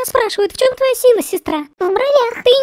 спрашивают, в чем твоя сила, сестра? В бровях. Ты